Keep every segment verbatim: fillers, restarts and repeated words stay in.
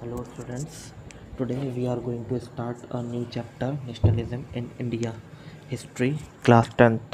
Hello students, today we are going to start a new chapter, Nationalism in India, History, class tenth.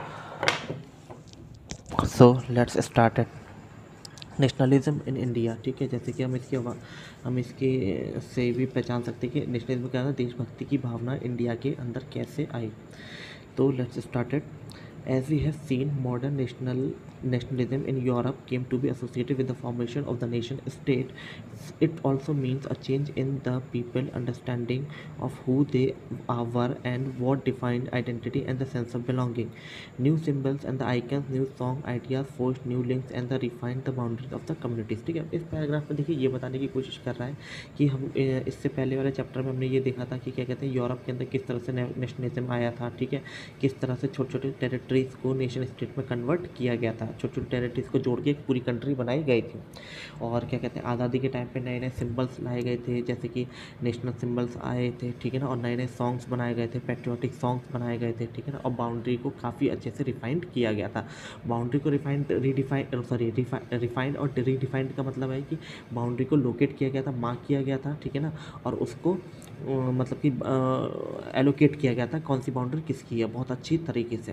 So let's start it. Nationalism in India, ठीक है। जैसे कि हम इसके हम इसके से भी पहचान सकते हैं कि नेशनलिज्म क्या है, देशभक्ति की भावना इंडिया के अंदर कैसे आई। तो let's start it. As we have seen, modern national nationalism in Europe came to be associated with the formation of the nation state. It also means a change in the people understanding of who they are, were and what defined identity and the sense of belonging. New symbols and the icons, new song ideas forged new links and the refined the boundaries of the communities। ठीक है, इस paragraph में देखिए ये बताने की कोशिश कर रहा है कि हम इससे पहले वाले चैप्टर में हमने ये देखा था कि क्या कहते हैं यूरोप के अंदर किस तरह से नेशनलिज्म आया था, ठीक है। किस तरह से छोटे छोटे टेरिटरीज़ को नेशन स्टेट में कन्वर्ट किया गया था, छोटे छोटे टेरिटरीज़ को जोड़ के एक पूरी कंट्री बनाई गई थी। और क्या कहते हैं आज़ादी के टाइम पे नए नए सिंबल्स लाए गए थे, जैसे कि नेशनल सिंबल्स आए थे, ठीक है ना। और नए नए सॉन्ग्स बनाए गए थे, पेट्रियोटिक सॉन्ग्स बनाए गए थे, ठीक है ना। और बाउंड्री को काफ़ी अच्छे से रिफाइंड किया गया था। बाउंड्री को रिफाइंड रीडिफाइंड सॉरी रिफाइंड और रीडिफाइंड का मतलब है कि बाउंड्री को लोकेट किया गया था, मार्क किया गया था, ठीक है ना। और उसको अ, मतलब कि एलोकेट किया गया था कौन सी बाउंड्री किसकी है, बहुत अच्छी तरीके से।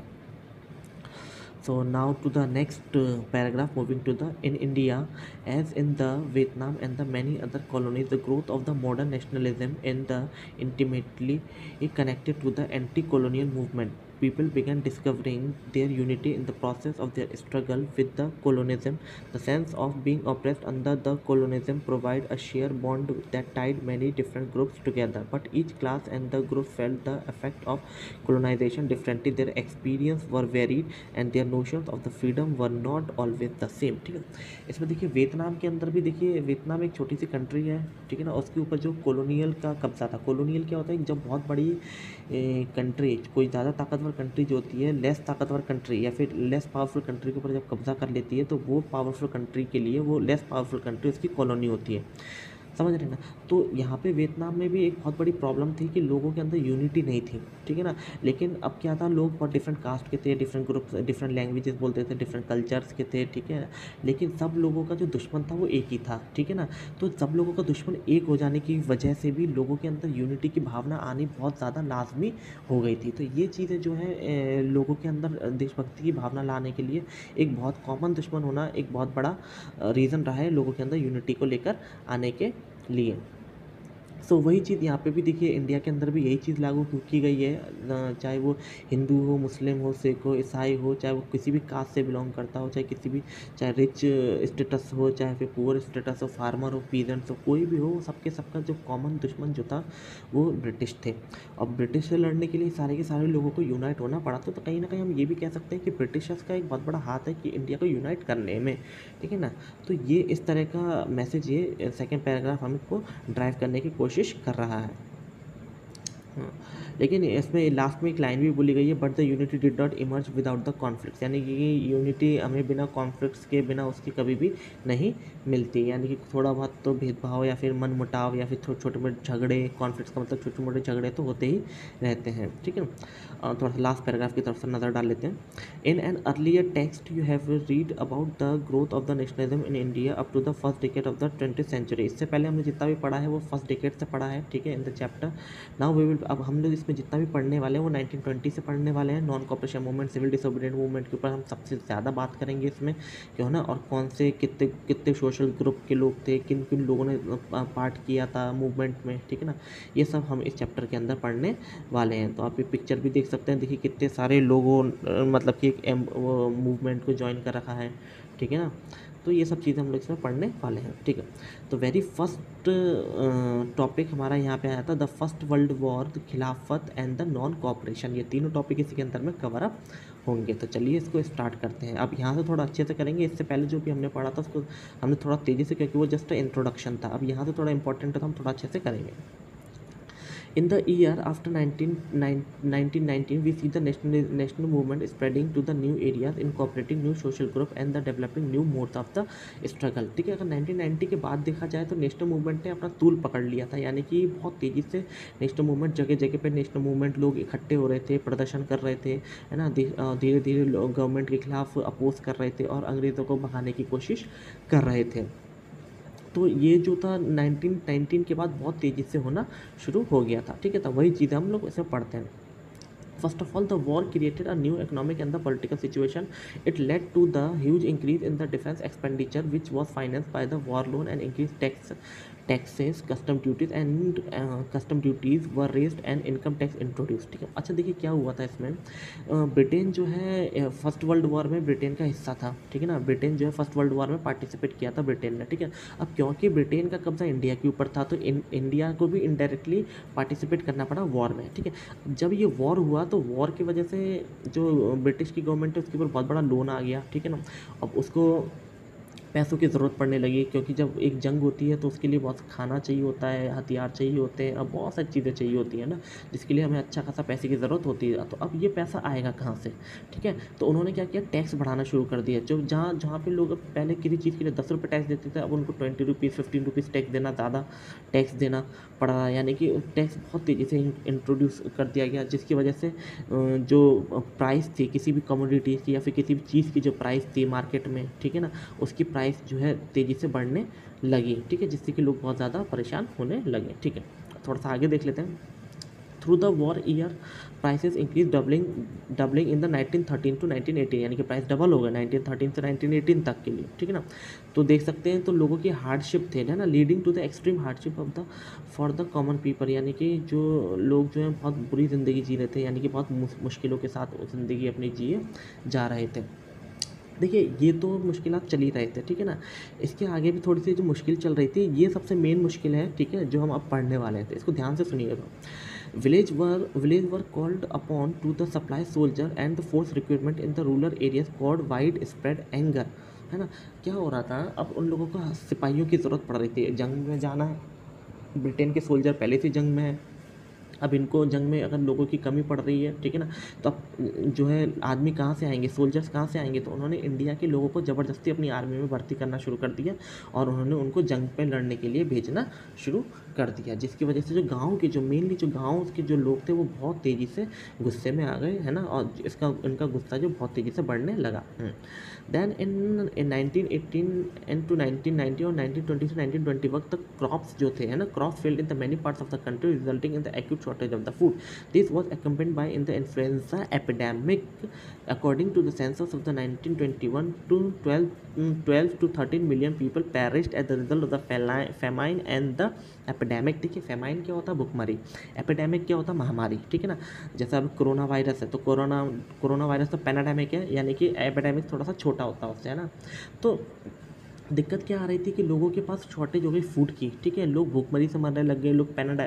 So now to the next uh, paragraph, moving to the in India, as in the Vietnam and the many other colonies, the growth of the modern nationalism in the intimately connected to the anti-colonial movement. People began discovering their unity in the process of their struggle with the colonialism. The sense of being oppressed under the colonialism provide a sheer bond that tied many different groups together. But each class and the group felt the effect of colonization differently. Their experience were varied and their notions of the freedom were not always the same। ठीक है, इसमें देखिए Vietnam के अंदर भी देखिए, Vietnam एक छोटी सी कंट्री है, ठीक है ना। उसके ऊपर जो कॉलोनियल का कब्जा था, कॉलोनियल क्या होता है, जब बहुत बड़ी कंट्री, कोई ज़्यादा ताकतवर कंट्री जो होती है लेस ताकतवर कंट्री या फिर लेस पावरफुल कंट्री के ऊपर जब कब्जा कर लेती है, तो वो पावरफुल कंट्री के लिए वो लेस पावरफुल कंट्री उसकी कॉलोनी होती है, समझ रहे ना। तो यहाँ पे वियतनाम में भी एक बहुत बड़ी प्रॉब्लम थी कि लोगों के अंदर यूनिटी नहीं थी, ठीक है ना। लेकिन अब क्या था, लोग बहुत डिफरेंट कास्ट के थे, डिफरेंट ग्रुप्स, डिफरेंट लैंग्वेजेस बोलते थे, डिफरेंट कल्चर्स के थे, ठीक है। लेकिन सब लोगों का जो दुश्मन था वो एक ही था, ठीक है ना। तो सब लोगों का दुश्मन एक हो जाने की वजह से भी लोगों के अंदर यूनिटी की भावना आनी बहुत ज़्यादा लाजमी हो गई थी। तो ये चीज़ें जो है लोगों के अंदर देशभक्ति की भावना लाने के लिए एक बहुत कॉमन दुश्मन होना एक बहुत बड़ा रीज़न रहा है लोगों के अंदर यूनिटी को लेकर आने के लिए। सो so, वही चीज़ यहाँ पे भी देखिए, इंडिया के अंदर भी यही चीज़ लागू की गई है, चाहे वो हिंदू हो, मुस्लिम हो, सिख हो, ईसाई हो, चाहे वो किसी भी कास्ट से बिलोंग करता हो, चाहे किसी भी, चाहे रिच स्टेटस हो, चाहे फिर पुअर स्टेटस हो, फार्मर हो, पीजेंट्स हो, कोई भी हो, सबके सबका जो कॉमन दुश्मन जो था वो ब्रिटिश थे। और ब्रिटिश से लड़ने के लिए सारे के सारे लोगों को यूनाइट होना पड़ा। तो, तो कहीं ना कहीं हम ये भी कह सकते हैं कि ब्रिटिशर्स का एक बहुत बड़ा हाथ है कि इंडिया को यूनाइट करने में, ठीक है ना। तो ये इस तरह का मैसेज ये सेकेंड पैराग्राफ हमको ड्राइव करने की कोशिश कर रहा है। हाँ, लेकिन इसमें लास्ट में एक लाइन भी बोली गई है, but the unity did not emerge without the conflicts, यानी कि यूनिटी हमें बिना कॉन्फ्लिक्ट्स के, बिना उसकी कभी भी नहीं मिलती। यानी कि थोड़ा बहुत तो भेदभाव या फिर मन मुटाव या फिर छोटे छोटे मोटे झगड़े, कॉन्फ्लिक्ट्स का मतलब छोटे मोटे झगड़े तो होते ही रहते हैं, ठीक है। थोड़ा सा लास्ट पैराग्राफ की तरफ से नज़र डाल लेते हैं। In an earlier text you have read about the growth of the nationalism in India up to the first decade of the twenty century. इससे पहले हमने जितना भी पढ़ा है वो फर्स्ट डिकेड से पढ़ा है, ठीक है, in the chapter. Now we will, अब हम लोग इसमें जितना भी पढ़ने वाले हैं वो नाइनटीन ट्वेंटी से पढ़ने वाले हैं। Non cooperation movement, civil disobedient movement के ऊपर हम सबसे ज़्यादा बात करेंगे इसमें, क्यों ना। और कौन से कितने कितने सोशल ग्रुप के लोग थे, किन किन लोगों ने पार्ट किया था मूवमेंट में, ठीक है ना। ये सब हम इस चैप्टर के अंदर पढ़ने वाले हैं। तो आप ये पिक्चर भी देख सकते हैं, देखिए कितने सारे लोगों मतलब कि एक मूवमेंट को ज्वाइन कर रखा है, ठीक है ना। तो ये सब चीज़ें हम लोग इसमें पढ़ने वाले हैं, ठीक है। तो वेरी फर्स्ट टॉपिक हमारा यहाँ पे आया था, the first world war, the Khilafat and the non cooperation. ये तीनों टॉपिक इसी के अंदर में कवर अप होंगे। तो चलिए इसको स्टार्ट करते हैं। अब यहाँ से थोड़ा अच्छे से करेंगे, इससे पहले जो भी हमने पढ़ा था उसको हमने थोड़ा तेज़ी से, क्योंकि वो जस्ट इंट्रोडक्शन था। अब यहाँ से थोड़ा इंपॉर्टेंट है तो हम थोड़ा अच्छे से करेंगे। In the year after nineteen nineteen, we see the national national movement spreading to the new areas, incorporating new social group and the developing new modes of the struggle। ठीक है, अगर नाइनटीन नाइंटी के बाद देखा जाए तो national movement ने अपना तूल पकड़ लिया था, यानी कि बहुत तेज़ी से नेशनल मूवमेंट, जगह जगह पे नेशनल मूवमेंट लोग इकट्ठे हो रहे थे, प्रदर्शन कर रहे थे, है ना। धीरे धीरे गवर्नमेंट के खिलाफ अपोज कर रहे थे और अंग्रेज़ों को भगाने की कोशिश कर रहे थे। तो ये जो था नाइनटीन नाइनटीन के बाद बहुत तेज़ी से होना शुरू हो गया था, ठीक है। तो वही चीज़ें हम लोग इसमें पढ़ते हैं। First of all, the war created a new economic and the political situation. It led to the huge increase in the defense expenditure, which was financed by the war loan and increased tax taxes, custom duties and uh, custom duties were raised and income tax introduced, ठीक है। अच्छा देखिए क्या हुआ था इसमें, Britain जो है फर्स्ट वर्ल्ड वॉर में ब्रिटेन का हिस्सा था, ठीक है ना। ब्रिटेन जो है फर्स्ट वर्ल्ड वॉर में पार्टिसिपेट किया था ब्रिटेन ने, ठीक है। अब क्योंकि ब्रिटेन का कब्जा इंडिया के ऊपर था तो इन, इंडिया को भी इनडायरेक्टली पार्टिसिपेट करना पड़ा वॉर में, ठीक है। जब ये वॉर हुआ तो वॉर की वजह से जो ब्रिटिश की गवर्नमेंट है उसके ऊपर बहुत बड़ा लोन आ गया, ठीक है ना। अब उसको पैसों की ज़रूरत पड़ने लगी, क्योंकि जब एक जंग होती है तो उसके लिए बहुत खाना चाहिए होता है, हथियार चाहिए होते हैं, अब बहुत सारी चीज़ें चाहिए होती हैं ना, जिसके लिए हमें अच्छा खासा पैसे की ज़रूरत होती है। तो अब ये पैसा आएगा कहाँ से, ठीक है। तो उन्होंने क्या किया, टैक्स बढ़ाना शुरू कर दिया। जो जहाँ जहाँ पे लोग पहले किसी चीज़ के लिए दस रुपये टैक्स देते थे, अब उनको twenty rupees fifteen rupees tax देना, ज़्यादा टैक्स देना पड़ रहा है। यानी कि टैक्स बहुत तेज़ी से इंट्रोड्यूस कर दिया गया, जिसकी वजह से जो प्राइस थी किसी भी कमोडिटी की या फिर किसी भी चीज़ की जो प्राइस थी मार्केट में, ठीक है ना, उसकी प्राइस जो है तेज़ी से बढ़ने लगी, ठीक है, जिससे कि लोग बहुत ज़्यादा परेशान होने लगे, ठीक है। थोड़ा सा आगे देख लेते हैं। Through the war year prices increase doubling doubling in the nineteen thirteen to nineteen eighteen, यानी कि प्राइस डबल हो गया नाइनटीन थर्टीन से नाइनटीन एटीन तक के लिए, ठीक है ना। तो देख सकते हैं, तो लोगों की हार्डशिप थे ना, leading to the extreme hardship of the for the common people, यानी कि जो लोग जो हैं बहुत बुरी ज़िंदगी जी रहे थे, यानी कि बहुत मुश्किलों के साथ ज़िंदगी अपनी जिए जा रहे थे। देखिए ये तो मुश्किलात चल ही रहे थे, ठीक है ना। इसके आगे भी थोड़ी सी जो मुश्किल चल रही थी, ये सबसे मेन मुश्किल है, ठीक है, जो हम अब पढ़ने वाले थे, इसको ध्यान से सुनिएगा। Village were village were called upon to the supply soldier and the force recruitment in the rural areas called widespread anger, है ना। क्या हो रहा था, अब उन लोगों को सिपाहियों की ज़रूरत पड़ रही थी, जंग में जाना है, ब्रिटेन के सोल्जर पहले से जंग में है, अब इनको जंग में अगर लोगों की कमी पड़ रही है, ठीक है ना, तो अब जो है आदमी कहाँ से आएंगे, सोल्जर्स कहाँ से आएंगे। तो उन्होंने इंडिया के लोगों को ज़बरदस्ती अपनी आर्मी में भर्ती करना शुरू कर दिया और उन्होंने उनको जंग पे लड़ने के लिए भेजना शुरू कर दिया, जिसकी वजह से जो गाँव के जो मेनली जो गाँव के जो लोग थे वो बहुत तेज़ी से गुस्से में आ गए, है ना, और इसका इनका गुस्सा जो बहुत तेज़ी से बढ़ने लगा। Then in in nineteen eighteen and to nineteen ninety और नाइनटीन ट्वेंटी से नाइनटीन ट्वेंटी वक्त तक क्रॉप्स जो थे, है ना, crops failed in the many parts of the country resulting in the acute shortage of the food. This was accompanied by in the influenza epidemic. According to the census of the nineteen twenty-one to twelve, twelve to thirteen million people perished as the result of the famine and the epidemic. ठीक है, famine क्या होता है, भुखमरी, epidemic क्या होता है, महामारी, ठीक है ना। जैसा अभी कोरोना वायरस है, तो कोरोना कोरोना वायरस तो पैनाडेमिक है, यानी कि epidemic थोड़ा सा छोटा होता है उससे, है ना। तो दिक्कत क्या आ रही थी कि लोगों के पास शॉर्टेज हो गई फूड की, ठीक है, लोग भूखमरी से मरने लग गए, लोग पैनाडा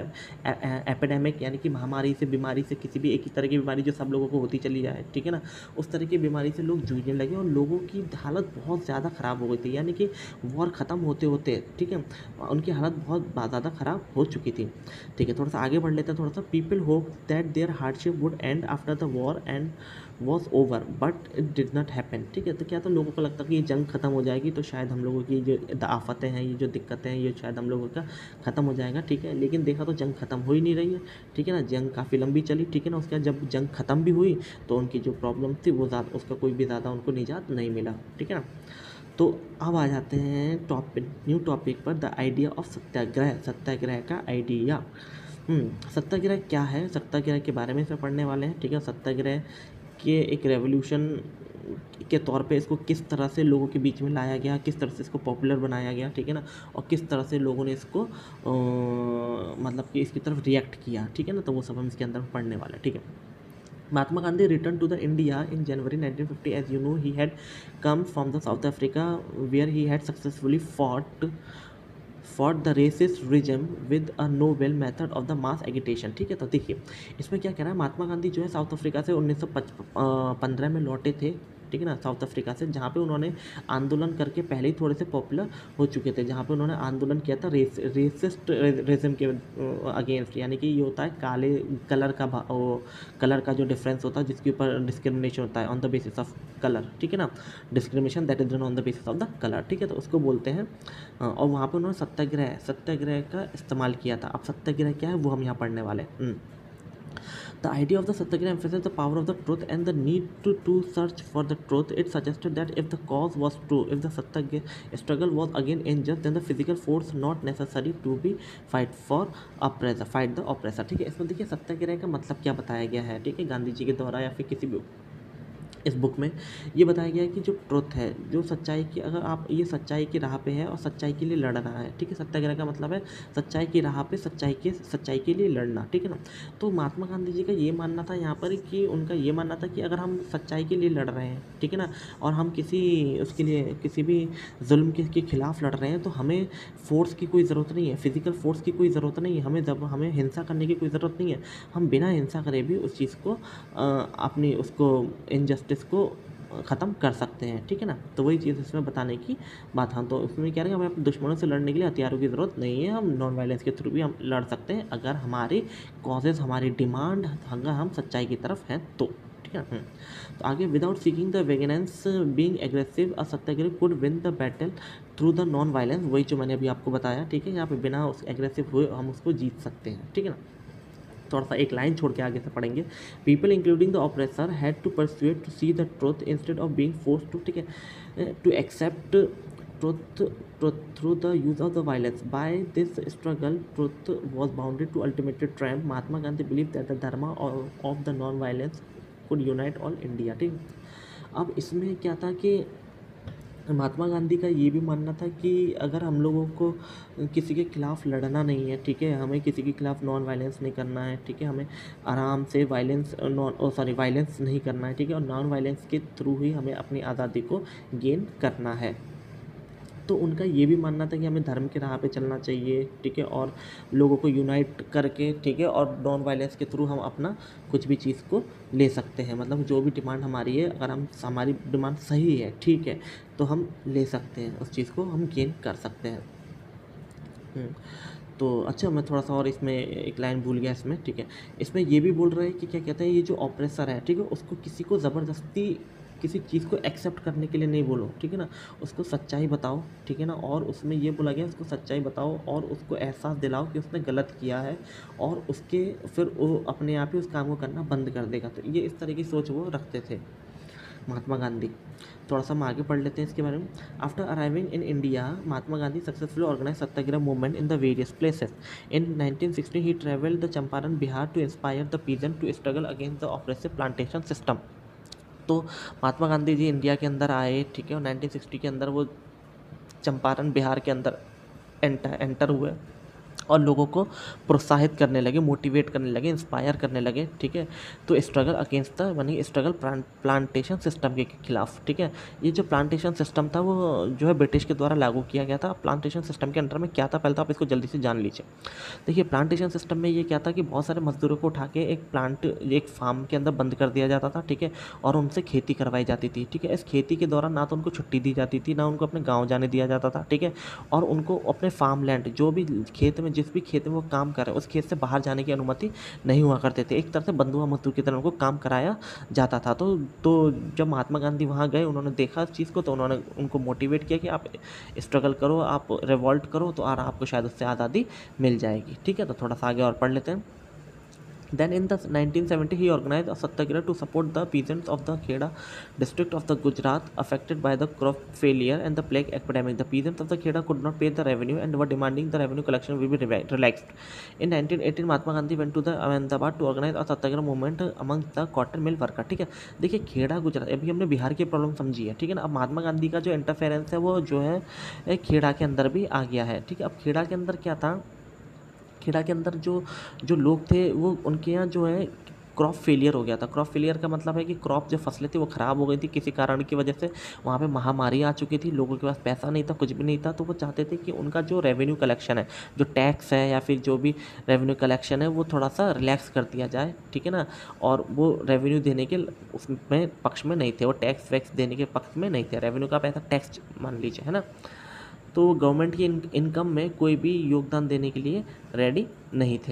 एपिडेमिक यानी कि महामारी से, बीमारी से, किसी भी एक ही तरह की बीमारी जो सब लोगों को होती चली जाए, ठीक है ना, उस तरह की बीमारी से लोग जूझने लगे और लोगों की हालत बहुत ज़्यादा ख़राब हो गई थी, यानी कि वॉर ख़त्म होते होते, ठीक है, उनकी हालत बहुत ज़्यादा ख़राब हो चुकी थी, ठीक है। थोड़ा सा आगे बढ़ लेते हैं, थोड़ा सा people hope that there hardship would end after the war end was over but it did not happen, ठीक है। तो क्या तो लोगों को लगता कि ये जंग खत्म हो जाएगी तो शायद हम लोगों की जो आफतें हैं, ये जो दिक्कतें हैं, ये शायद हम लोगों का ख़त्म हो जाएगा, ठीक है। लेकिन देखा तो जंग ख़त्म हो ही नहीं रही है, ठीक है ना, जंग काफ़ी लंबी चली, ठीक है ना। उसके बाद जब जंग ख़त्म भी हुई तो उनकी जो प्रॉब्लम थी वो ज़्यादा, उसका कोई भी ज़्यादा उनको निजात नहीं मिला, ठीक है ना। तो अब आ जाते हैं टॉपिक न्यू टॉपिक पर, the idea of satyagraha, satyagraha का आइडिया। सत्याग्रह क्या है, सत्याग्रह के बारे में इसमें पढ़ने वाले हैं, ठीक है। सत्याग्रह के एक रेवोल्यूशन के तौर पे इसको किस तरह से लोगों के बीच में लाया गया, किस तरह से इसको पॉपुलर बनाया गया, ठीक है ना, और किस तरह से लोगों ने इसको आ, मतलब कि इसकी तरफ रिएक्ट किया, ठीक है ना। तो वो सब हम इसके अंदर पढ़ने वाले हैं, ठीक है। Mahatma Gandhi returned to the India in January nineteen fifty. As you know, he had come from the South Africa where he had successfully fought fought the racist regime with a novel method of the mass agitation, ठीक है। तो देखिए इसमें क्या कह रहा है, महात्मा गांधी जो है साउथ अफ्रीका से उन्नीस सौ पंद्रह में लौटे थे, ठीक है ना, साउथ अफ्रीका से, जहाँ पे उन्होंने आंदोलन करके पहले ही थोड़े से पॉपुलर हो चुके थे, जहाँ पे उन्होंने आंदोलन किया था रेस रेसिस्ट रेजिम के अगेंस्ट, यानी कि ये होता है काले कलर का वो कलर का जो डिफरेंस होता है, जिसके ऊपर डिस्क्रिमिनेशन होता है on the basis of colour, ठीक है ना, discrimination that is done on the basis of the colour, ठीक है। तो उसको बोलते हैं, और वहाँ पर उन्होंने सत्याग्रह सत्याग्रह का इस्तेमाल किया था। अब सत्याग्रह क्या है वो हम यहाँ पढ़ने वाले हैं। The idea of the Satyagraha emphasized the power of the truth and the need to, to search for the truth. It suggested that if the cause was true, if the Satyagraha struggle was again unjust, then the physical force not necessary to be fight for oppressor, fight the oppressor. ठीक है, इसमें देखिए सत्याग्रह का मतलब क्या बताया गया है, ठीक है, गांधी जी के द्वारा या फिर किसी भी इस बुक में ये बताया गया है कि जो ट्रुथ है, जो सच्चाई की, अगर आप ये सच्चाई की राह पे है और सच्चाई के लिए लड़ रहा है, ठीक है, सत्याग्रह का मतलब है सच्चाई की राह पे सच्चाई के सच्चाई के लिए लड़ना, ठीक है ना। तो महात्मा गांधी जी का ये मानना था यहाँ पर कि उनका ये मानना था कि अगर हम सच्चाई के लिए लड़ रहे हैं, ठीक है ना, और हम किसी उसके लिए किसी भी जुल्म के, के खिलाफ लड़ रहे हैं, तो हमें फोर्स की कोई ज़रूरत नहीं है, फिजिकल फोर्स की कोई ज़रूरत नहीं है, हमें जब हमें हिंसा करने की कोई ज़रूरत नहीं है, हम बिना हिंसा करे भी उस चीज़ को अपनी उसको इनजस्टिस को ख़त्म कर सकते हैं, ठीक है ना। तो वही चीज़ इसमें बताने की बात। हाँ, तो इसमें क्या है, हमें अपने दुश्मनों से लड़ने के लिए हथियारों की ज़रूरत नहीं है, हम नॉन वायलेंस के थ्रू भी हम लड़ सकते हैं अगर हमारे कॉजेज़, हमारी डिमांड, अगर हम सच्चाई की तरफ हैं तो, ठीक है। तो आगे, without seeking the vengeance being aggressive a satyagrahi could win the battle through the non violence. वही जो मैंने अभी आपको बताया, ठीक है, यहाँ पे बिना उस एग्रेसिव हुए हम उसको जीत सकते हैं, ठीक है ना। थोड़ा सा एक लाइन छोड़ के आगे से पढ़ेंगे। People including the oppressor had to persuade to see the truth instead of being force to, ठीक है, to accept truth truth through the use of the violence. By this struggle truth was bounded to ultimately triumph. Mahatma Gandhi believe that the dharma of the non violence could unite all India, ठीक। अब इसमें क्या था कि महात्मा गांधी का ये भी मानना था कि अगर हम लोगों को किसी के खिलाफ लड़ना नहीं है, ठीक है, हमें किसी के खिलाफ नॉन वायलेंस नहीं करना है, ठीक है, हमें आराम से violence non oh sorry violence नहीं करना है, ठीक है, और नॉन वायलेंस के थ्रू ही हमें अपनी आज़ादी को गेन करना है। तो उनका ये भी मानना था कि हमें धर्म के राह पे चलना चाहिए, ठीक है, और लोगों को यूनाइट करके, ठीक है, और नॉन वायलेंस के थ्रू हम अपना कुछ भी चीज़ को ले सकते हैं। मतलब जो भी डिमांड हमारी है, अगर हम हमारी डिमांड सही है, ठीक है, तो हम ले सकते हैं, उस चीज़ को हम गेन कर सकते हैं। तो अच्छा, मैं थोड़ा सा और इसमें एक लाइन भूल गया इसमें, ठीक है, इसमें ये भी बोल रहे हैं कि क्या कहते हैं, ये जो ऑपरेसर है, ठीक है, उसको किसी को ज़बरदस्ती किसी चीज़ को एक्सेप्ट करने के लिए नहीं बोलो, ठीक है ना, उसको सच्चाई बताओ, ठीक है ना। और उसमें ये बोला गया उसको सच्चाई बताओ और उसको एहसास दिलाओ कि उसने गलत किया है, और उसके फिर वो अपने आप ही उस काम को करना बंद कर देगा। तो ये इस तरह की सोच वो रखते थे महात्मा गांधी। थोड़ा सा हम आगे पढ़ लेते हैं इसके बारे में। After arriving in India, Mahatma Gandhi successfully organize satyagraha movement in the various places. In nineteen sixty he travelled the Champaran Bihar to inspire the peasant to struggle against the oppressive plantation system. तो महात्मा गांधी जी इंडिया के अंदर आए, ठीक है, और नाइनटीन सिक्सटी के अंदर वो चंपारण बिहार के अंदर एंटर एंटर हुए और लोगों को प्रोत्साहित करने लगे, मोटिवेट करने लगे, इंस्पायर करने लगे, ठीक है। तो struggle against the money struggle plantation system के खिलाफ, ठीक है। ये जो प्लांटेशन सिस्टम था वो जो है ब्रिटिश के द्वारा लागू किया गया था। प्लांटेशन सिस्टम के अंडर में क्या था, पहले तो आप इसको जल्दी से जान लीजिए। देखिए, प्लांटेशन सिस्टम में ये क्या था कि बहुत सारे मजदूरों को उठा के एक प्लांट एक फार्म के अंदर बंद कर दिया जाता था, ठीक है, और उनसे खेती करवाई जाती थी, ठीक है। इस खेती के दौरान ना तो उनको छुट्टी दी जाती थी, ना उनको अपने गाँव जाने दिया जाता था, ठीक है, और उनको अपने फार्म लैंड, जो भी खेत में जिस भी खेत में वो काम कर रहे हैं उस खेत से बाहर जाने की अनुमति नहीं हुआ करते थे। एक तरह से बंधुआ मजदूर की तरह उनको काम कराया जाता था। तो तो जब महात्मा गांधी वहाँ गए, उन्होंने देखा इस चीज़ को, तो उन्होंने उनको मोटिवेट किया कि आप स्ट्रगल करो, आप रिवॉल्ट करो, तो और आपको शायद उससे आज़ादी मिल जाएगी, ठीक है। तो थोड़ा सा आगे और पढ़ लेते हैं। Then in the nineteen seventy he organized a satyagraha to support the peasants of the Kheda district of the Gujarat affected by the crop failure and the plague epidemic. The peasants of the Kheda could not pay the revenue and were demanding the revenue collection will be relaxed. In nineteen eighteen Mahatma Gandhi went to the Ahmedabad to organize a satyagraha movement among the cotton mill worker, ठीक है। देखिए, खेड़ा गुजरात, अभी हमने बिहार की problem समझी है, ठीक है ना। अब महात्मा गांधी का जो इंटरफेरेंस है वो जो है खेड़ा के अंदर भी आ गया है, ठीक है। अब खेड़ा के अंदर क्या था, खेड़ा के अंदर जो जो लोग थे वो उनके यहाँ जो है क्रॉप फेलियर हो गया था। क्रॉप फेलियर का मतलब है कि क्रॉप जो फसलें थी वो ख़राब हो गई थी किसी कारण की वजह से। वहाँ पे महामारी आ चुकी थी, लोगों के पास पैसा नहीं था, कुछ भी नहीं था। तो वो चाहते थे कि उनका जो रेवेन्यू कलेक्शन है, जो टैक्स है या फिर जो भी रेवेन्यू कलेक्शन है, वो थोड़ा सा रिलैक्स कर दिया जाए, ठीक है ना। और वो रेवेन्यू देने के उसमें पक्ष में नहीं थे, वो टैक्स वैक्स देने के पक्ष में नहीं थे। रेवेन्यू का पैसा टैक्स मान लीजिए, है ना। तो गवर्नमेंट की इनकम में कोई भी योगदान देने के लिए रेडी नहीं थे।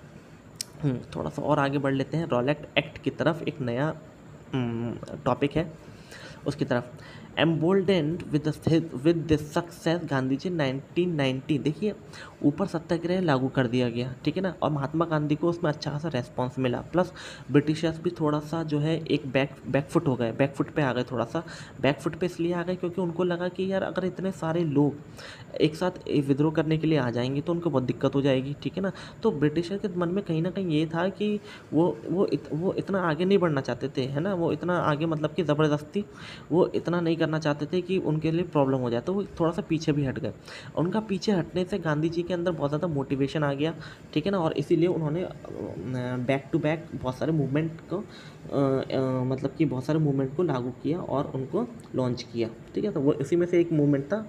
थोड़ा सा और आगे बढ़ लेते हैं। रॉलेट एक्ट की तरफ, एक नया टॉपिक है उसकी तरफ। Emboldened with with this success Gandhi ji nineteen ninety, देखिए ऊपर सत्याग्रह लागू कर दिया गया, ठीक है ना, और महात्मा गांधी को उसमें अच्छा खासा रेस्पॉन्स मिला। प्लस ब्रिटिशर्स भी थोड़ा सा जो है एक बैक बैकफुट हो गए, बैकफुट पे आ गए, थोड़ा सा बैकफुट पे इसलिए आ गए क्योंकि उनको लगा कि यार अगर इतने सारे लोग एक साथ विद्रोह करने के लिए आ जाएंगे तो उनको बहुत दिक्कत हो जाएगी, ठीक है ना। तो ब्रिटिशर के मन में कहीं ना कहीं ये था कि वो वो इत, वो इतना आगे नहीं बढ़ना चाहते थे, है ना, वो इतना आगे मतलब कि ज़बरदस्ती वो इतना नहीं करना चाहते थे कि उनके लिए प्रॉब्लम हो जाए, तो वो थोड़ा सा पीछे भी हट गए। उनका पीछे हटने से गांधी जी के अंदर बहुत ज़्यादा मोटिवेशन आ गया, ठीक है ना, और इसीलिए उन्होंने बैक टू बैक बहुत सारे मूवमेंट को अ, अ, मतलब कि बहुत सारे मूवमेंट को लागू किया और उनको लॉन्च किया, ठीक है। तो वो इसी में से एक मूवमेंट था,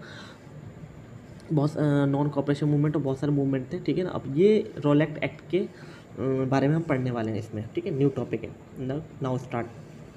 बहुत नॉन कॉपरेशन मूवमेंट और बहुत सारे मूवमेंट थे, ठीक है ना। अब ये रोलेक्ट एक्ट के अ, बारे में हम पढ़ने वाले हैं इसमें, ठीक है, न्यू टॉपिक है, now start.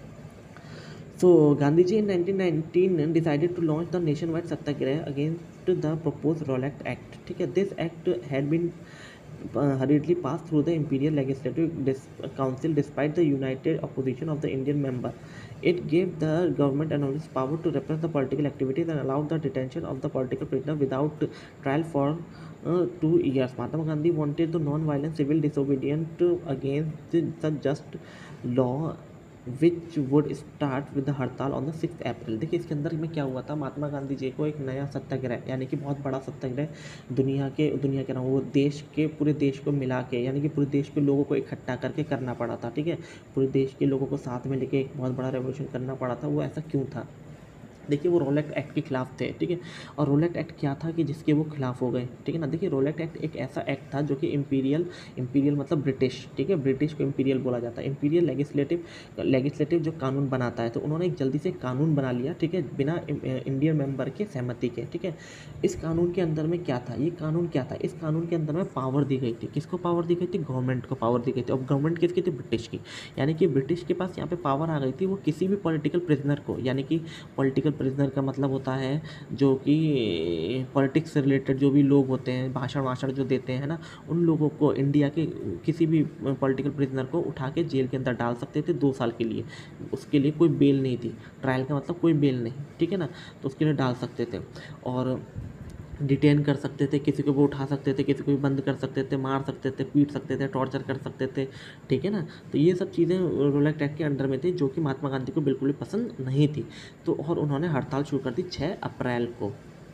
So Gandhiji in nineteen nineteen decided to launch the nationwide satyagraha against the proposed Rowlatt Act. ठीक है, this act had been uh, hurriedly passed through the Imperial Legislative Dis- Council despite the united opposition of the Indian member. It gave the government enormous power to repress the political activities and allowed the detention of the political prisoner without trial for uh, two years. Mahatma Gandhi wanted the non-violent civil disobedience against the just law which would start with the hartal on the six April. देखिए इसके अंदर में क्या हुआ था, महात्मा गांधी जी को एक नया सत्याग्रह यानी कि बहुत बड़ा सत्याग्रह दुनिया के दुनिया के ना वो देश के पूरे देश को मिला के यानी कि पूरे देश के लोगों को इकट्ठा करके करना पड़ा था, ठीक है, पूरे देश के लोगों को साथ में लेके एक बहुत बड़ा रेवोल्यूशन करना पड़ा था। वो ऐसा क्यों था, देखिए वो रोलेक्ट एक्ट के खिलाफ थे, ठीक है, और रोलेक्ट एक्ट क्या था कि जिसके वो खिलाफ हो गए, ठीक है ना। देखिए रोलेक्ट एक्ट एक ऐसा एक्ट था जो कि इंपीरियल इंपीरियल मतलब ब्रिटिश, ठीक है, ब्रिटिश को इंपीरियल बोला जाता है। इंपीरियल लेजिस्लेटिव लेजिस्लेटिव जो कानून बनाता है, तो उन्होंने एक जल्दी से कानून बना लिया, ठीक है, बिना इंडियन मेंबर के सहमति के, ठीक है। इस कानून के अंदर में क्या था, ये कानून क्या था, इस कानून के अंदर में पावर दी गई थी, किसको पावर दी गई थी, गवर्नमेंट को पावर दी गई थी। और गवर्नमेंट किसकी थी, ब्रिटिश की, यानी कि ब्रिटिश के पास यहाँ पे पावर आ गई थी, वो किसी भी पॉलिटिकल प्रिजनर को, यानी कि पॉलिटिकल प्रिजनर का मतलब होता है जो कि पॉलिटिक्स से रिलेटेड जो भी लोग होते हैं, भाषण वाषण जो देते हैं ना, उन लोगों को इंडिया के किसी भी पॉलिटिकल प्रिजनर को उठा के जेल के अंदर डाल सकते थे दो साल के लिए। उसके लिए कोई बेल नहीं थी, ट्रायल का मतलब कोई बेल नहीं, ठीक है ना, तो उसके लिए डाल सकते थे और डिटेन कर सकते थे, किसी को भी उठा सकते थे, किसी को भी बंद कर सकते थे, मार सकते थे, पीट सकते थे, टॉर्चर कर सकते थे, ठीक है ना। तो ये सब चीज़ें रोलेक्ट एक्ट के अंडर में थी जो कि महात्मा गांधी को बिल्कुल भी पसंद नहीं थी। तो और उन्होंने हड़ताल शुरू कर दी छः अप्रैल को।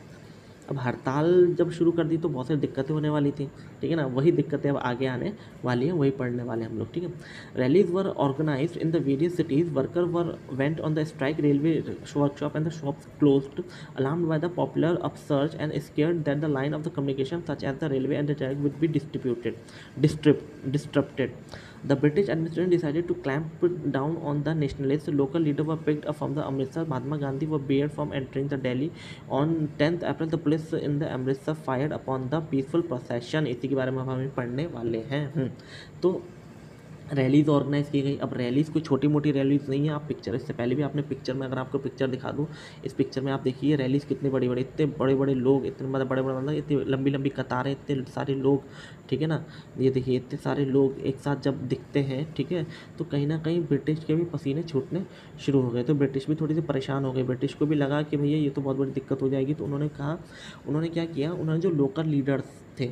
अब हड़ताल जब शुरू कर दी तो बहुत सारी दिक्कतें होने वाली थी, ठीक है ना, वही दिक्कतें अब आगे आने वाली हैं, वही पढ़ने वाले हम लोग, ठीक है। Rallies were organized in the various cities, worker were went on the strike, railway workshop and the shops closed, alarmed by the popular upsurge and scared that the line of the communication such as the railway and the track would be distributed distrib, disrupted. The British administration decided to clamp down on the nationalists. Local leaders were picked up from the Amritsar. Mahatma Gandhi were barred from entering the Delhi. On tenth April, the police in the Amritsar fired upon the peaceful procession. इसी के बारे में हम पढ़ने वाले हैं। तो rallies organise की गई। अब रैलीज़ कोई छोटी मोटी रैलीज़ नहीं है, आप पिक्चर इससे पहले भी आपने पिक्चर में, अगर आपको पिक्चर दिखा दूँ, इस पिक्चर में आप देखिए रैलीज़ कितनी बड़ी बड़ी, इतने बड़े बड़े लोग, इतने मतलब बड़े बड़े मतलब इतनी लंबी लंबी कतारें, इतने सारे लोग, ठीक है ना। ये देखिए इतने सारे लोग एक साथ जब दिखते हैं, ठीक है, तो कहीं ना कहीं ब्रिटिश के भी पसीने छूटने शुरू हो गए। तो ब्रिटिश भी थोड़ी सी परेशान हो गए, ब्रिटिश को भी लगा कि भैया ये तो बहुत बड़ी दिक्कत हो जाएगी। तो उन्होंने कहा, उन्होंने क्या किया, उन्होंने जो लोकल लीडर्स थे,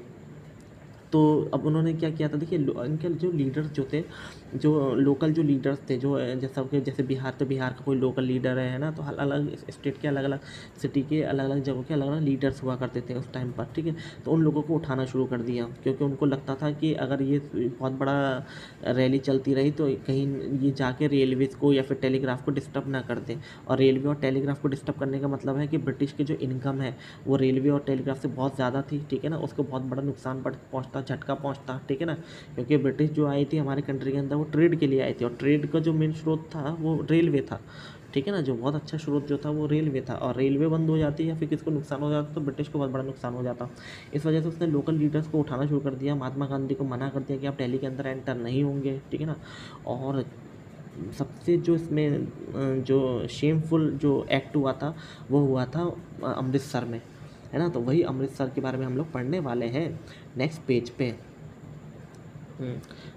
तो अब उन्होंने क्या किया था, देखिए इनके जो लीडर्स जो थे, जो लोकल जो लीडर्स थे, जो जैसा कि जैसे बिहार, तो बिहार का कोई लोकल लीडर है ना, तो अलग अलग स्टेट के अलग अलग सिटी के अलग अलग जगहों के अलग अलग लीडर्स हुआ करते थे उस टाइम पर, ठीक है। तो उन लोगों को उठाना शुरू कर दिया क्योंकि उनको लगता था कि अगर ये बहुत बड़ा रैली चलती रही तो कहीं ये जाके रेलवेज़ को या फिर टेलीग्राफ को डिस्टर्ब ना कर दें। और रेलवे और टेलीग्राफ को डिस्टर्ब करने का मतलब है कि ब्रिटिश की जो इनकम है वो रेलवे और टेलीग्राफ से बहुत ज़्यादा थी, ठीक है ना, उसको बहुत बड़ा नुकसान पहुँचता, झटका पहुँचता, ठीक है ना। क्योंकि ब्रिटिश जो आई थी हमारे कंट्री के अंदर वो ट्रेड के लिए आई थी और ट्रेड का जो मेन स्रोत था वो रेलवे था, ठीक है ना, जो बहुत अच्छा स्रोत जो था वो रेलवे था। और रेलवे बंद हो जाती या फिर किसको नुकसान हो जाता तो ब्रिटिश को बहुत बड़ा नुकसान हो जाता। इस वजह से उसने लोकल लीडर्स को उठाना शुरू कर दिया। महात्मा गांधी को मना कर दिया कि आप दिल्ली के अंदर एंटर नहीं होंगे, ठीक है ना। और सबसे जो इसमें जो शेमफुल जो एक्ट हुआ था वो हुआ था अमृतसर में, है ना। तो वही अमृतसर के बारे में हम लोग पढ़ने वाले हैं नेक्स्ट पेज पे।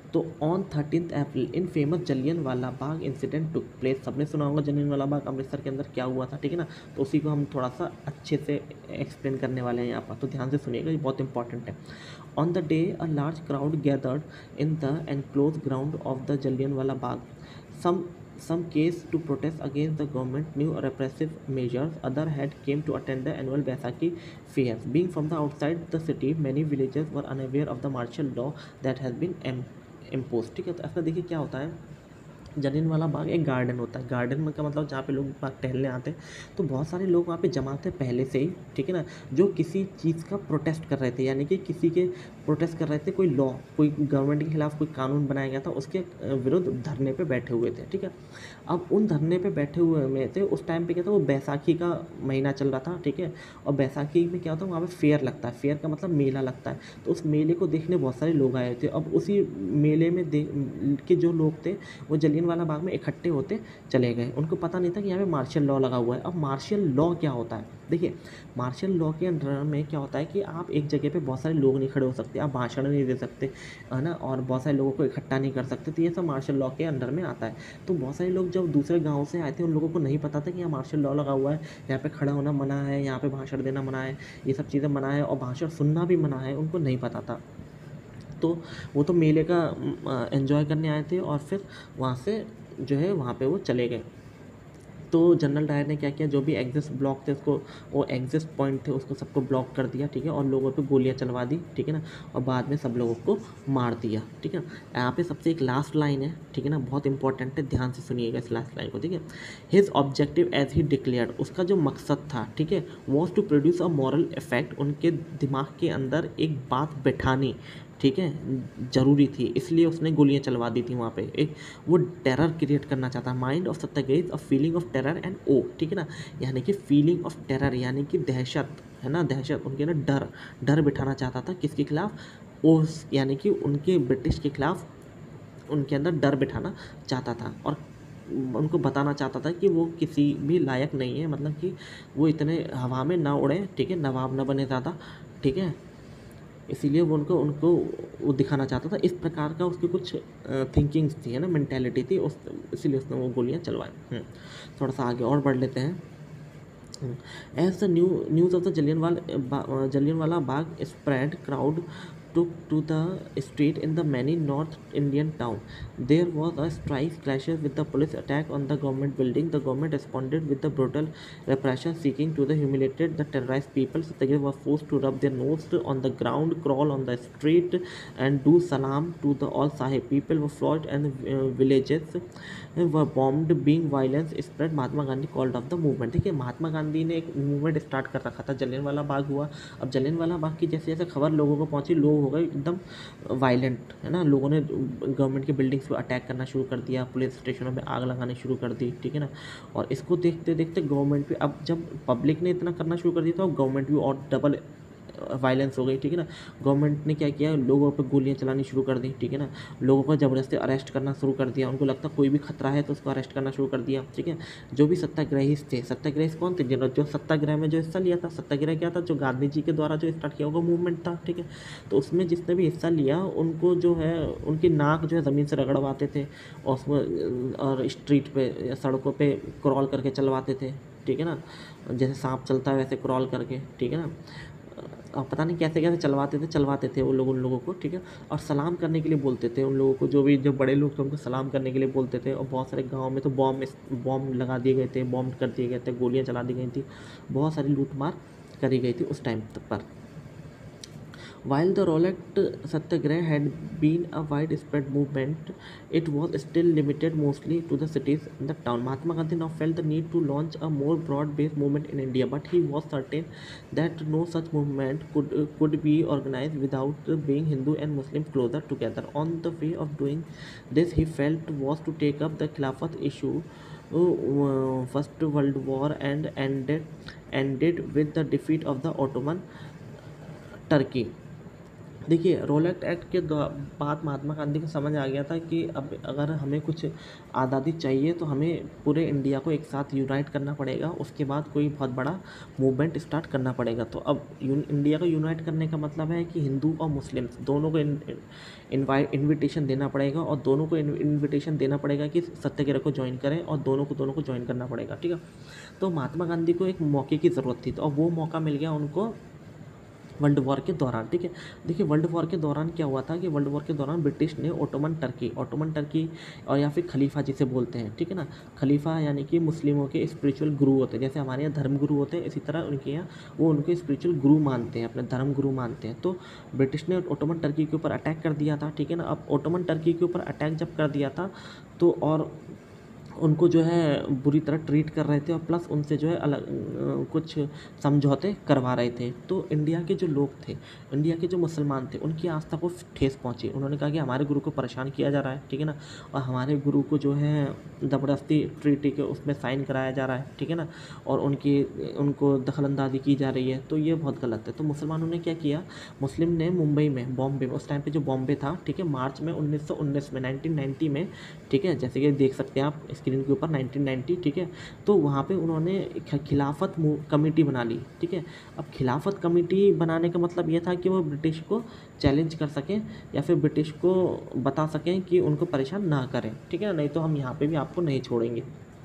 तो on thirteen April in famous Jallianwala Bagh incident took place. सबने सुना होगा जलियन वाला बाग अमृतसर के अंदर क्या हुआ था, ठीक है ना। तो उसी को हम थोड़ा सा अच्छे से एक्सप्लेन करने वाले हैं यहाँ पर, तो ध्यान से सुनिएगा, ये बहुत इंपॉर्टेंट है। On the day a large crowd gathered in the enclose ground of the Jallianwala Bagh. Some some case to protest against the government new repressive measures, other had came to attend the annual Baisakhi fairs. Being from the outside the city, many villagers were unaware of the martial law that has been imposed। ठीक है, तो ऐसा देखिए क्या होता है, जलियन वाला बाग एक गार्डन होता है। गार्डन में का मतलब जहाँ पे लोग बाग टहलने आते हैं, तो बहुत सारे लोग वहाँ पे जमा थे पहले से ही, ठीक है ना, जो किसी चीज़ का प्रोटेस्ट कर रहे थे, यानी कि किसी के प्रोटेस्ट कर रहे थे, कोई लॉ, कोई गवर्नमेंट के खिलाफ कोई कानून बनाया गया था, उसके विरुद्ध धरने पे बैठे हुए थे, ठीक है। अब उन धरने पे बैठे हुए में थे, उस टाइम पे क्या था, वो बैसाखी का महीना चल रहा था, ठीक है। और बैसाखी में क्या होता है, वहाँ पे फेयर लगता है, फेयर का मतलब मेला लगता है, तो उस मेले को देखने बहुत सारे लोग आए थे। अब उसी मेले में देख के जो लोग थे, वो जलियन वाला बाग में इकट्ठे होते चले गए। उनको पता नहीं था कि यहाँ पे मार्शल लॉ लगा हुआ है। अब मार्शल लॉ क्या होता है, देखिए मार्शल लॉ के अंडर में क्या होता है कि आप एक जगह पे बहुत सारे लोग नहीं खड़े हो सकते, आप भाषण नहीं दे सकते, है ना, और बहुत सारे लोगों को इकट्ठा नहीं कर सकते, तो ये सब मार्शल लॉ के अंडर में आता है। तो बहुत सारे लोग जब दूसरे गाँव से आए थे, उन लोगों को नहीं पता था कि यहाँ मार्शल लॉ लगा हुआ है, यहाँ पे खड़ा होना मना है, यहाँ पे भाषण देना मना है, ये सब चीज़ें मना है, और भाषण सुनना भी मना है, उनको नहीं पता था। तो वो तो मेले का एंजॉय करने आए थे, और फिर वहाँ से जो है वहाँ पे वो चले गए। तो जनरल डायर ने क्या किया, जो भी एग्जिस्ट ब्लॉक थे उसको, वो एग्जिस्ट पॉइंट थे उसको सबको ब्लॉक कर दिया, ठीक है, और लोगों पे गोलियां चलवा दी, ठीक है ना, और बाद में सब लोगों को मार दिया, ठीक है। यहाँ पे सबसे एक लास्ट लाइन है, ठीक है ना, बहुत इंपॉर्टेंट है, ध्यान से सुनिएगा इस लास्ट लाइन को, ठीक है। His objective as he declared, उसका जो मकसद था, ठीक है, was to produce a moral effect, उनके दिमाग के अंदर एक बात बैठानी, ठीक है, ज़रूरी थी, इसलिए उसने गोलियां चलवा दी थी वहाँ पे। एक वो टेरर क्रिएट करना चाहता है, mind of satyagrahi a feeling of terror and oh, ठीक है ना, यानी कि फीलिंग ऑफ टेरर यानी कि दहशत, है ना, दहशत, उनके ना डर डर बिठाना चाहता था, किसके खिलाफ, ओस यानी कि उनके ब्रिटिश के खिलाफ उनके अंदर डर बिठाना चाहता था, और उनको बताना चाहता था कि वो किसी भी लायक नहीं है, मतलब कि वो इतने हवा में ना उड़े, ठीक है, नवाब ना बने ज़्यादा, ठीक है, इसीलिए वो उनको उनको वो दिखाना चाहता था। इस प्रकार का उसकी कुछ थिंकिंग्स थी, है ना, मेंटेलिटी थी, उस इसीलिए उसने वो गोलियां चलवाई। थोड़ा सा आगे और बढ़ लेते हैं। As the new news of the Jallianwala Jallianwala Bagh spread, crowd took to the street in the many North Indian town. There was a strike clashes with the police attack on the government building. The government responded with the brutal repression, seeking to the humiliated the terrorized people. So they were forced to rub their nose on the ground, crawl on the street, and do salam to the all Sahib. People were flogged and uh, villages were bombed. Being violence spread, Mahatma Gandhi called off the movement. देखिए महात्मा गांधी ने एक movement start कर रखा था, जलियनवाला बाग हुआ। अब जलियनवाला बाग की जैसे जैसे खबर लोगों को पहुंची, लोग हो गए एकदम वायलेंट, है ना, लोगों ने गवर्नमेंट के बिल्डिंग्स पे अटैक करना शुरू कर दिया, पुलिस स्टेशनों पे आग लगानी शुरू कर दी, ठीक है ना। और इसको देखते देखते गवर्नमेंट पे, अब जब पब्लिक ने इतना करना शुरू कर दिया तो गवर्नमेंट भी और डबल वायलेंस हो गई, ठीक है ना। गवर्नमेंट ने क्या किया, लोगों पर गोलियां चलानी शुरू कर दी, ठीक है ना, लोगों को ज़बरदस्ती अरेस्ट करना शुरू कर दिया, उनको लगता कोई भी खतरा है तो उसको अरेस्ट करना शुरू कर दिया, ठीक है। जो भी सत्याग्रही थे, सत्याग्रही कौन थे, जो सत्याग्रह में जो हिस्सा लिया था, सत्याग्रह क्या था, जो गांधी जी के द्वारा जो स्टार्ट किया होगा मूवमेंट था, ठीक है। तो उसमें जिसने भी हिस्सा लिया उनको जो है उनकी नाक जो है ज़मीन से रगड़वाते थे, और उसमें और स्ट्रीट पे या सड़कों पे क्रॉल करके चलवाते थे, ठीक है ना, जैसे सांप चलता है वैसे क्रॉल करके, ठीक है ना। और पता नहीं कैसे कैसे चलवाते थे चलवाते थे वो लोग उन लोगों को, ठीक है। और सलाम करने के लिए बोलते थे उन लोगों को, जो भी जो बड़े लोग थे उनको सलाम करने के लिए बोलते थे। और बहुत सारे गांव में तो बॉम्ब बॉम्ब लगा दिए गए थे, बॉम्ब कर दिए गए थे, गोलियां चला दी गई थी, बहुत सारी लूट मार करी गई थी उस टाइम तक पर। While the Rowlatt Satyagraha had been a widespread movement, it was still limited mostly to the cities and the town. Mahatma Gandhi now felt the need to launch a more broad-based movement in India, but he was certain that no such movement could uh, could be organized without uh, being Hindu and Muslim closer together. On the way of doing this, he felt was to take up the Khilafat issue, uh, First World War, and ended ended with the defeat of the Ottoman Turkey. देखिए Rowlatt act के द्वा- बाद महात्मा गांधी को समझ आ गया था कि अब अगर हमें कुछ आज़ादी चाहिए तो हमें पूरे इंडिया को एक साथ यूनाइट करना पड़ेगा, उसके बाद कोई बहुत बड़ा मूवमेंट स्टार्ट करना पड़ेगा। तो अब यून, इंडिया को यूनाइट करने का मतलब है कि हिंदू और मुस्लिम्स दोनों को इनवाइट इन्विटेशन देना पड़ेगा, और दोनों को इन्विटेशन देना पड़ेगा कि सत्याग्रह को ज्वाइन करें, और दोनों को दोनों को ज्वाइन करना पड़ेगा, ठीक है। तो महात्मा गांधी को एक मौके की ज़रूरत थी, तो अब वो मौका मिल गया उनको वर्ल्ड वॉर के दौरान, ठीक है। देखिए वर्ल्ड वॉर के दौरान क्या हुआ था कि वर्ल्ड वॉर के दौरान ब्रिटिश ने ओटोमन टर्की ओटोमन टर्की और या फिर खलीफा जिसे बोलते हैं, ठीक है ना, खलीफा यानी कि मुस्लिमों के स्पिरिचुअल गुरु होते हैं, जैसे हमारे यहाँ धर्म गुरु होते हैं, इसी तरह उनके यहाँ वो उनके स्पिरिचुअल गुरु मानते हैं, अपने धर्म गुरु मानते हैं। तो ब्रिटिश ने ओटोमन टर्की के ऊपर अटैक कर दिया था, ठीक है ना। अब ओटोमन टर्की के ऊपर अटैक जब कर दिया था तो और उनको जो है बुरी तरह ट्रीट कर रहे थे, और प्लस उनसे जो है अलग अ, कुछ समझौते करवा रहे थे। तो इंडिया के जो लोग थे, इंडिया के जो मुसलमान थे, उनकी आस्था को ठेस पहुंची। उन्होंने कहा कि हमारे गुरु को परेशान किया जा रहा है, ठीक है ना, और हमारे गुरु को जो है ज़बरदस्ती ट्रीटी के उसमें साइन कराया जा रहा है, ठीक है ना, और उनकी उनको दखलंदाजी की जा रही है, तो ये बहुत गलत है। तो मुसलमानों ने क्या किया, मुस्लिम ने मुंबई में, बॉम्बे में, उस टाइम पे जो बॉम्बे था, ठीक है, मार्च में उन्नीस सौ उन्नीस में नाइनटीन नाइंटी में, ठीक है, जैसे कि देख सकते हैं आप स्क्रीन के ऊपर नाइनटीन नाइंटी, ठीक है। तो वहाँ पे उन्होंने ख- खिलाफत मू- कमेटी बना ली, ठीक है। अब खिलाफत कमेटी बनाने का मतलब ये था कि वो ब्रिटिश को चैलेंज कर सकें, या फिर ब्रिटिश को बता सकें कि उनको परेशान ना करें, ठीक है ना, नहीं तो हम यहाँ पे भी आपको नहीं छोड़ेंगे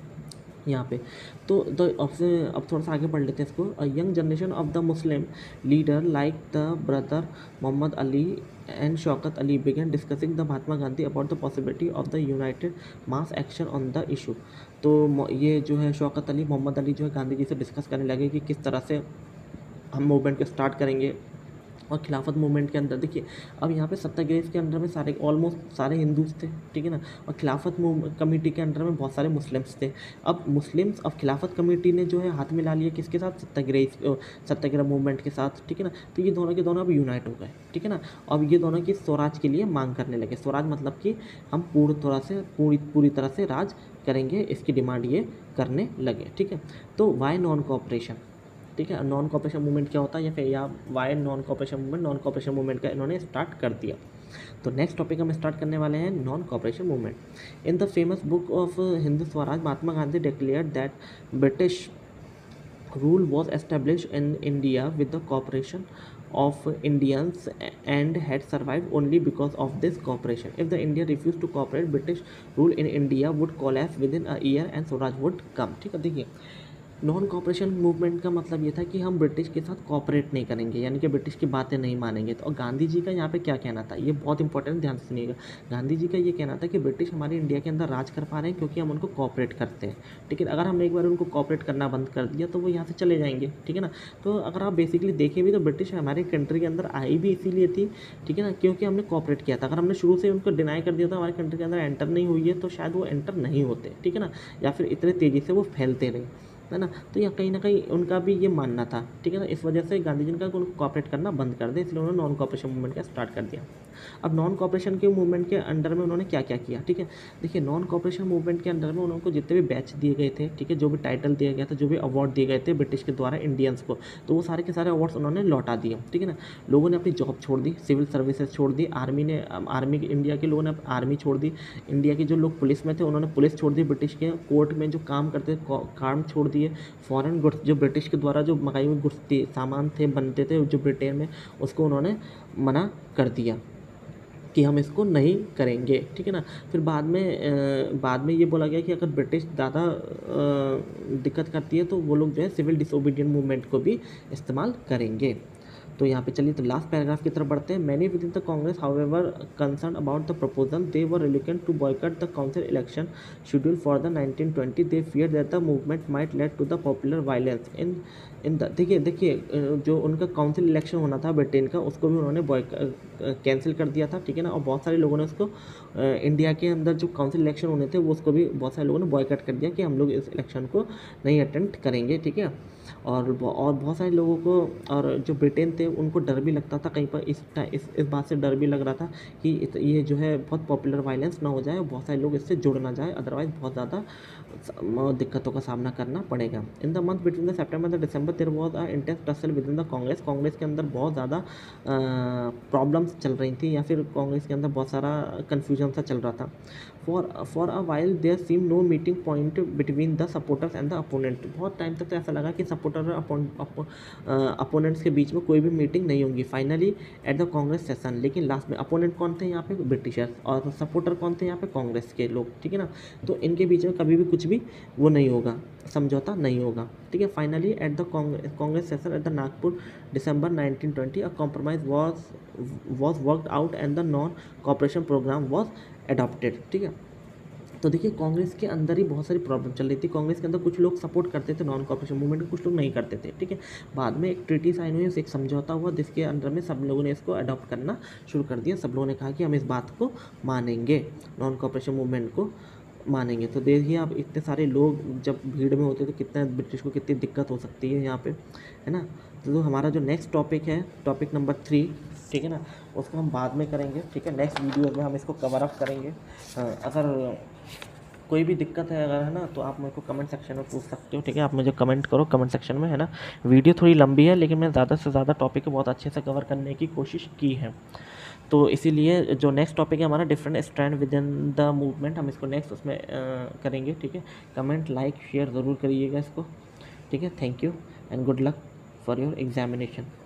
यहाँ पे। तो द अब से अब थोड़ा सा आगे बढ़ लेते हैं इसको। A young generation of the Muslim leader like the brother Mohammad Ali and Shaukat Ali began discussing the Mahatma Gandhi about the possibility of the united mass action on the issue. तो मो- ये जो है शौकत अली, मोहम्मद अली जो है गांधी जी से डिस्कस करने लगे कि किस तरह से हम मूवमेंट को स्टार्ट करेंगे। और खिलाफत मूवमेंट के अंदर देखिए, अब यहाँ पे सत्याग्रह के अंडर में सारे ऑलमोस्ट सारे हिंदूज थे, ठीक है ना, और खिलाफत कमेटी के अंडर में बहुत सारे मुस्लिम्स थे। अब मुस्लिम्स, अब खिलाफत कमेटी ने जो है हाथ मिला लिया किसके साथ, सत्याग्रह सत्याग्रह मूवमेंट के साथ, ठीक है ना। तो ये दोनों के दोनों अब यूनाइट हो गए, ठीक है ना। अब ये दोनों की स्वराज के लिए मांग करने लगे। स्वराज मतलब कि हम पूरी तरह से पूरी पूरी तरह से राज करेंगे, इसकी डिमांड ये करने लगे, ठीक है। तो वाई नॉन कोऑपरेशन, ठीक है, नॉन कॉपरेशन मूवमेंट क्या होता है, या फिर या why non cooperation movement, non cooperation movement का इन्होंने स्टार्ट कर दिया। तो नेक्स्ट टॉपिक हम स्टार्ट करने वाले हैं non cooperation movement. In the famous book of Hindu Swaraj Mahatma Gandhi declared that British rule was established in India with the cooperation of Indians and had survived only because of this cooperation. If the India refused to cooperate, British rule in India would collapse within a year and Swaraj would come। ठीक है, देखिए non cooperation movement का मतलब ये था कि हम British के साथ कॉपरेट नहीं करेंगे, यानी कि ब्रिटिश की बातें नहीं मानेंगे। तो और गांधी जी का यहाँ पे क्या कहना था, ये बहुत इंपॉर्टेंट, ध्यान से सुनिएगा। गांधी जी का ये कहना था कि ब्रिटिश हमारे इंडिया के अंदर राज कर पा रहे हैं क्योंकि हम उनको कॉपरेट करते हैं, ठीक है। अगर हमने एक बार उनको कॉपरेट करना बंद कर दिया तो वो यहाँ से चले जाएंगे, ठीक है ना। तो अगर आप बेसिकली देखें भी तो ब्रिटिश हमारे कंट्री के अंदर आई भी इसीलिए थी, ठीक है ना, क्योंकि हमने कॉपरेट किया था। अगर हमने शुरू से उनको डिनाई कर दिया था, हमारे कंट्री के अंदर एंटर नहीं हुई है, तो शायद वो एंटर नहीं होते, ठीक है ना, या फिर इतने तेज़ी से वो फैलते रहे, है ना। तो यह कहीं ना कहीं उनका भी ये मानना था, ठीक है ना। इस वजह से गांधी जी ने कहा कि उनको कॉपरेट करना बंद कर दे, इसलिए उन्होंने नॉन कॉपरेशन मूवमेंट का स्टार्ट कर दिया। अब नॉन कॉपरेशन के मूवमेंट के अंडर में उन्होंने क्या क्या किया, ठीक है। देखिए नॉन कॉपरेशन मूवमेंट के अंडर में उनको जितने भी बैच दिए गए थे, ठीक है, जो भी टाइटल दिया गया था, जो भी अवार्ड दिए गए थे ब्रिटिश के द्वारा इंडियंस को, तो वो सारे के सारे अवार्ड्स उन्होंने लौटा दिए, ठीक है ना। लोगों ने अपनी जॉब छोड़ दी, सिविल सर्विसेज छोड़ दी, आर्मी ने आर्मी इंडिया के लोगों ने आर्मी छोड़ दी, इंडिया के जो लोग पुलिस में थे उन्होंने पुलिस छोड़ दी, ब्रिटिश के कोर्ट में जो काम करते थे काम छोड़ दिए, फॉरेन गुड्स जो ब्रिटिश के द्वारा जो मंगाई हुई गुड्स थी, सामान थे, बनते थे जो ब्रिटेन में, उसको उन्होंने मना कर दिया कि हम इसको नहीं करेंगे, ठीक है ना। फिर बाद में अ, बाद में ये बोला गया कि अगर ब्रिटिश ज़्यादा अ, दिक्कत करती है तो वो लोग जो है सिविल डिसोबीडियंट मूवमेंट को भी इस्तेमाल करेंगे। तो यहाँ पे चलिए तो लास्ट पैराग्राफ की तरफ बढ़ते हैं। Many within the Congress however concern about the proposal they were reluctant to boycott the council election schedule for the nineteen twenty. They fear that the movement might lead to the popular violence in in the देखिए देखिए जो उनका council election होना था Britain का, उसको भी उन्होंने बॉय कैंसिल कर दिया था, ठीक है ना। और बहुत सारे लोगों ने उसको इंडिया के अंदर जो काउंसिल इलेक्शन होने थे वो उसको भी बहुत सारे लोगों ने बॉयकॉट कर दिया कि हम लोग इस इलेक्शन को नहीं अटेंड करेंगे, ठीक है। और ब- और बहुत सारे लोगों को, और जो ब्रिटेन थे उनको डर भी लगता था कहीं पर, इस टा- इस इस बात से डर भी लग रहा था कि इत- ये जो है बहुत पॉपुलर वायलेंस ना हो जाए और बहुत सारे लोग इससे जुड़ ना जाए, अदरवाइज बहुत ज़्यादा स- म- दिक्कतों का सामना करना पड़ेगा। In the month between the September and December there was a intense tussle within the Congress. Congress के अंदर बहुत ज़्यादा प्रॉब्लम्स चल रही थी, या फिर कांग्रेस के अंदर बहुत सारा कन्फ्यूजन सा चल रहा था। For for a while there seem no meeting point between the supporters and the opponent. बहुत टाइम तक तो ऐसा लगा कि सपोर्टर और अपोनेंट्स के बीच में कोई भी मीटिंग नहीं होगी finally at the Congress session. लेकिन लास्ट में अपोनेंट कौन थे यहाँ पे, ब्रिटिशर्स, और सपोर्टर कौन थे यहाँ पे, कांग्रेस के लोग, ठीक है ना। तो इनके बीच में कभी भी कुछ भी वो नहीं होगा, समझौता नहीं होगा, ठीक है। Finally at the Congress session at the Nagpur December nineteen twenty a compromise was was worked out and the non cooperation programme was adopted, ठीक है। तो देखिए कांग्रेस के अंदर ही बहुत सारी प्रॉब्लम चल रही थी। कांग्रेस के अंदर कुछ लोग सपोर्ट करते थे नॉन कॉपरेशन मूवमेंट, कुछ लोग नहीं करते थे, ठीक है। बाद में एक ट्रीटी साइन हुई, एक समझौता हुआ जिसके अंदर में सब लोगों ने इसको अडॉप्ट करना शुरू कर दिया। सब लोगों ने कहा कि हम इस बात को मानेंगे, नॉन कॉपरेशन मूवमेंट को मानेंगे। तो देखिए आप इतने सारे लोग जब भीड़ में होते तो कितना ब्रिटिश को कितनी दिक्कत हो सकती है यहाँ पे, है ना। तो हमारा जो नेक्स्ट टॉपिक है, टॉपिक नंबर थ्री, ठीक है ना, उसको हम बाद में करेंगे, ठीक है। नेक्स्ट वीडियो में हम इसको कवर अप करेंगे। अ, अगर कोई भी दिक्कत है अगर, है ना, तो आप मेरे को कमेंट सेक्शन में पूछ सकते हो, ठीक है। आप मुझे कमेंट करो कमेंट सेक्शन में, है ना। वीडियो थोड़ी लंबी है लेकिन मैंने ज़्यादा से ज़्यादा टॉपिक को बहुत अच्छे से कवर करने की कोशिश की है। तो इसीलिए जो नेक्स्ट टॉपिक है हमारा different strand within the movement, हम इसको नेक्स्ट उसमें अ, करेंगे, ठीक है। कमेंट लाइक शेयर ज़रूर करिएगा इसको, ठीक है। Thank you and good luck for your examination.